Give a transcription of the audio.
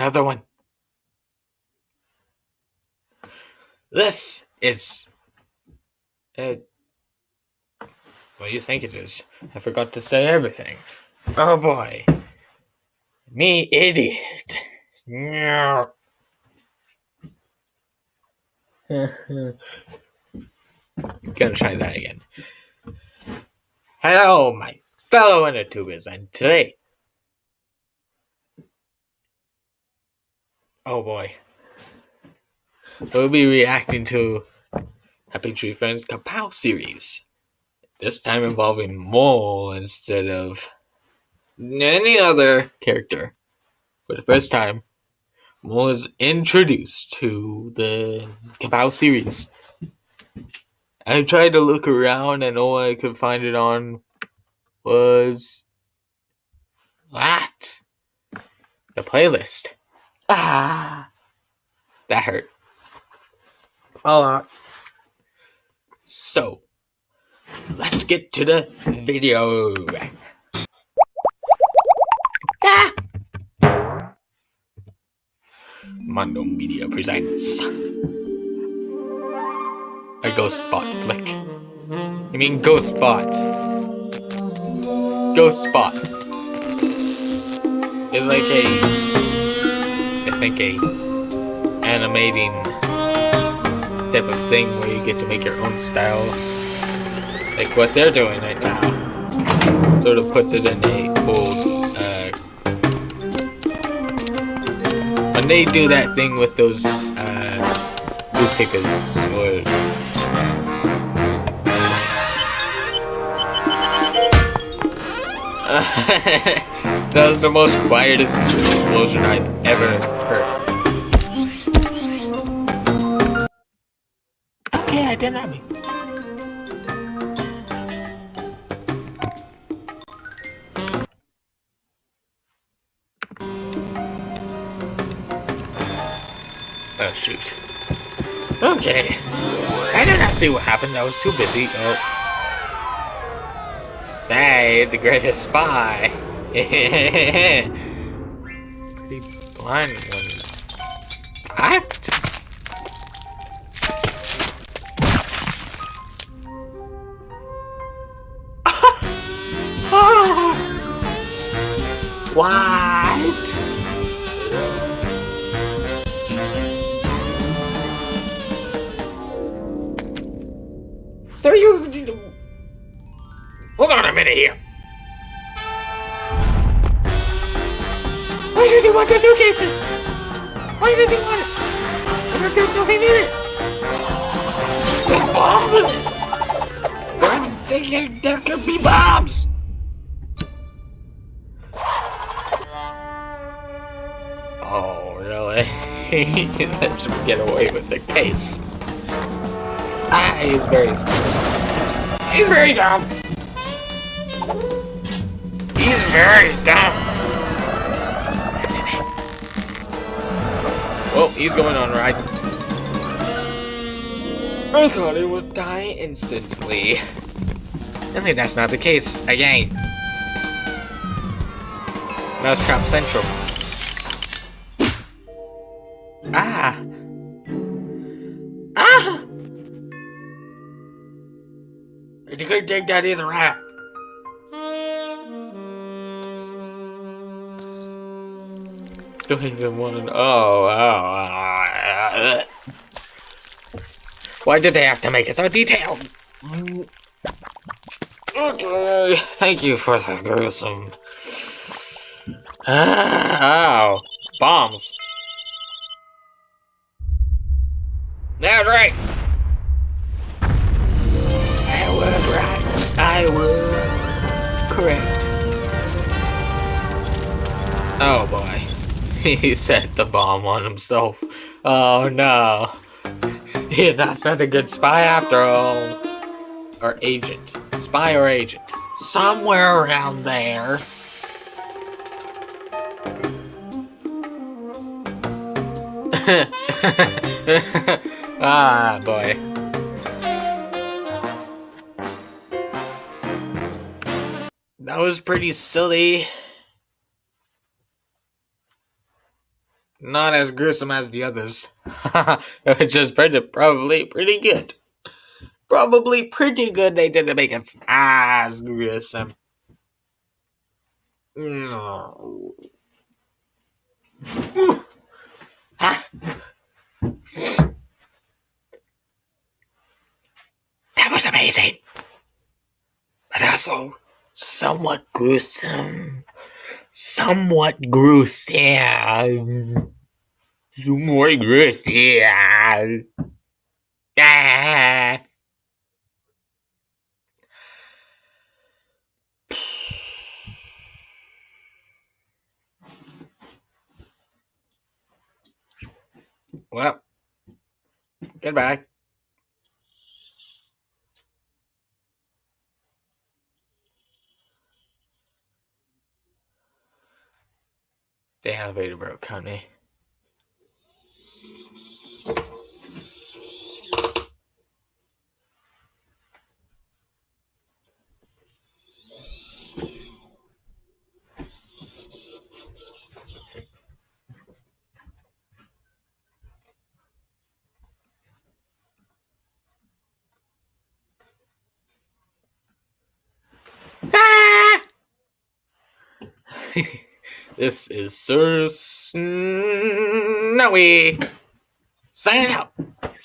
another one. This is... what do you think it is? I forgot to say everything. Oh boy. Me idiot. Gonna try that again. Hello, my fellow Inner-tubers, and today... Oh boy. We'll be reacting to Happy Tree Friends Ka-Pow series. This time involving Mole instead of any other character. For the first time, Mole is introduced to the Ka-Pow series. I tried to look around and all I could find it on was that. The playlist. That hurt. So, let's get to the video. Mondo Media presents a Ghost Bot flick. I mean Ghost Bot. Ghost Bot is like a animating type of thing where you get to make your own style, like what they're doing right now. Sort of puts it in a old when they do that thing with those newspapers or that was the most quietest explosion I've ever heard. Okay, I didn't have me. Oh shoot. Okay. I did not see what happened. I was too busy. Oh. Hey, the greatest spy. Pretty blind one. What? What? So you... Hold on a minute here. Why does he want the suitcase? Why does he want it? There's nothing in it. There's bombs in it. For heaven's sake, there could be bombs. Oh, really? Let's get away with the case. He's very smart. He's very dumb. He's very dumb. Oh, he's going on right. I thought he would die instantly. I think that's not the case again. Mousetrap Central. You could think that is a rat. Don't even want to. Why did they have to make it so detailed? Okay, thank you for the gruesome. Oh, bombs. That's right. I was correct. Oh boy. He set the bomb on himself. Oh no. He's not such a good spy after all. Or agent. Spy or agent. Somewhere around there. Ah boy. That was pretty silly. Not as gruesome as the others. It's just probably pretty good. Probably pretty good they didn't make it as gruesome. No. That was amazing. But also somewhat gruesome. Somewhat gruesome. Somewhat gruesome. Ah. Well, goodbye. The elevator broke on me. Ah! This is Sir Snowy. Sign out.